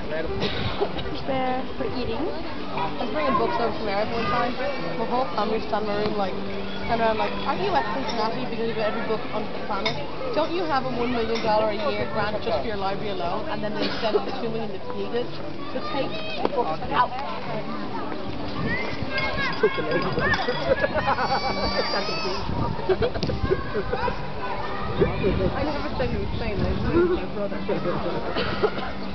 There for eating. I was bringing books over from America one time. My whole family was standing in my room like, and around like, are you at Cincinnati because you've got every book on the planet? Don't you have a $1 million a year grant just for your library alone? And then they extended the $2 million that's needed to take books out. I never said he was saying that. He was my brother.